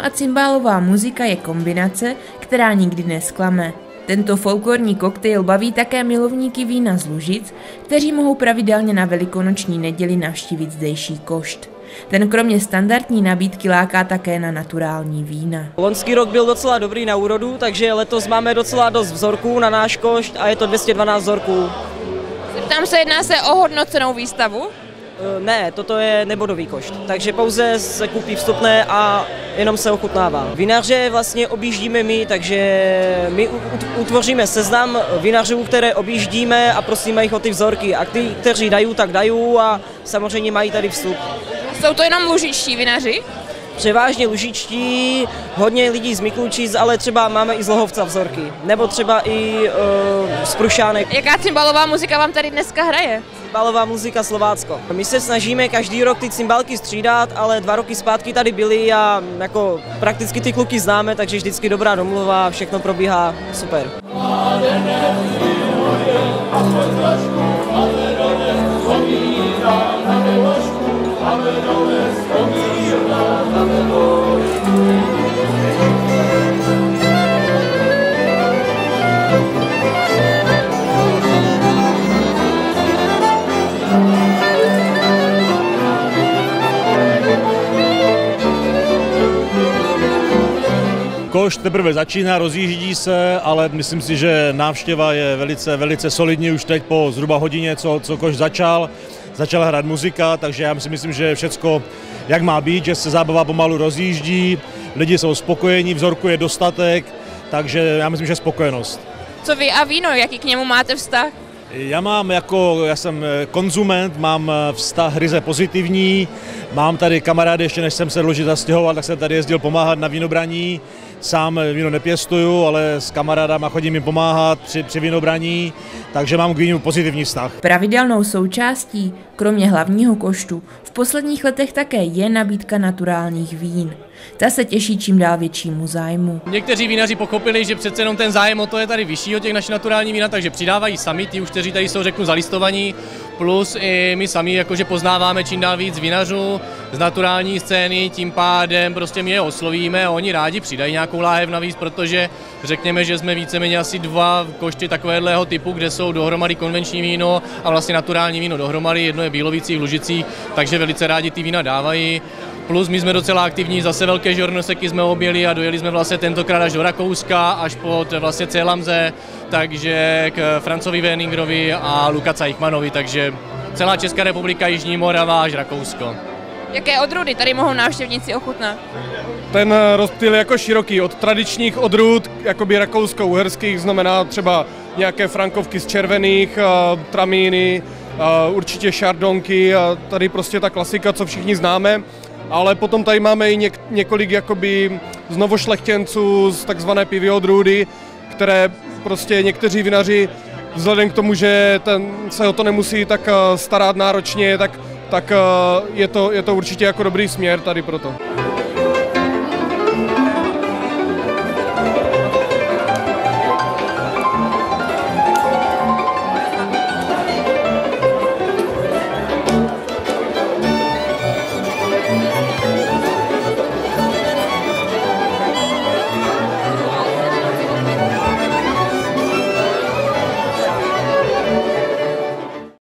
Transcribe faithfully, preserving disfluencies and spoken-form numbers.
a cymbálová muzika je kombinace, která nikdy nesklame. Tento folklorní koktejl baví také milovníky vína z Lužic, kteří mohou pravidelně na velikonoční neděli navštívit zdejší košt. Ten kromě standardní nabídky láká také na naturální vína. Loňský rok byl docela dobrý na úrodu, takže letos máme docela dost vzorků na náš košt a je to dvě stě dvanáct vzorků. Tam se jedná se o hodnocenou výstavu? Ne, toto je nebodový košt, takže pouze se koupí vstupné a jenom se ochutnává. Vinaře vlastně objíždíme my, takže my utvoříme seznam vinařů, které objíždíme a prosíme jich o ty vzorky. A ty, kteří dají, tak dají a samozřejmě mají tady vstup. Jsou to jenom lužičtí vinaři? Převážně lužičtí, hodně lidí z Miklučic, ale třeba máme i z Lohovca vzorky, nebo třeba i uh, z Prušánek. Jaká cymbalová muzika vám tady dneska hraje? Cymbalová muzika Slovácko. My se snažíme každý rok ty cymbalky střídat, ale dva roky zpátky tady byly a jako prakticky ty kluky známe, takže vždycky dobrá domluva, všechno probíhá super. Košt teprve začíná, rozjíždí se, ale myslím si, že návštěva je velice, velice solidní už teď po zhruba hodině, co, co košt začal. Začala hrát muzika, takže já si myslím, že všecko jak má být, že se zábava pomalu rozjíždí, lidi jsou spokojení, vzorku je dostatek, takže já myslím, že spokojenost. Co vy a víno, jaký k němu máte vztah? Já mám jako, já jsem konzument, mám vztah ryze pozitivní, mám tady kamarády, ještě než jsem se do Lužic stěhoval, tak jsem tady jezdil pomáhat na vínobraní. Sám víno nepěstuju, ale s kamarádama chodím jim pomáhat při, při vínobraní, takže mám k vínu pozitivní vztah. Pravidelnou součástí, kromě hlavního koštu, v posledních letech také je nabídka naturálních vín. Ta se těší čím dál většímu zájmu. Někteří vínaři pochopili, že přece jenom ten zájem o to je tady vyšší od těch našich naturálních vína, takže přidávají sami, ti už, kteří tady jsou, řeknu, zalistovaní, plus i my sami jakože poznáváme čím dál víc vinařů z naturální scény, tím pádem prostě my je oslovíme a oni rádi přidají nějakou láhev navíc, protože řekněme, že jsme víceméně asi dva košty takového typu, kde jsou dohromady konvenční víno a vlastně naturální víno dohromady, jedno je Bílovicích, v Lužicích, takže velice rádi ty vína dávají. Plus my jsme docela aktivní, zase velké žornoseky jsme objeli a dojeli jsme vlastně tentokrát až do Rakouska, až pod vlastně Célamze, takže k Francovi Werningerovi a Lukaci Eichmannovi, takže celá Česká republika, Jižní Morava až Rakousko. Jaké odrůdy tady mohou návštěvníci ochutnat? Ten rozptyl je jako široký, od tradičních odrůd, jakoby rakousko-uherských, znamená třeba nějaké frankovky z červených, tramíny, určitě šardonky a tady prostě ta klasika, co všichni známe. Ale potom tady máme i něk, několik jakoby znovošlechtěnců z takzvané piví odrůdy, které prostě někteří vinaři vzhledem k tomu, že ten, se o to nemusí tak starat náročně, tak, tak je, to, je to určitě jako dobrý směr tady proto.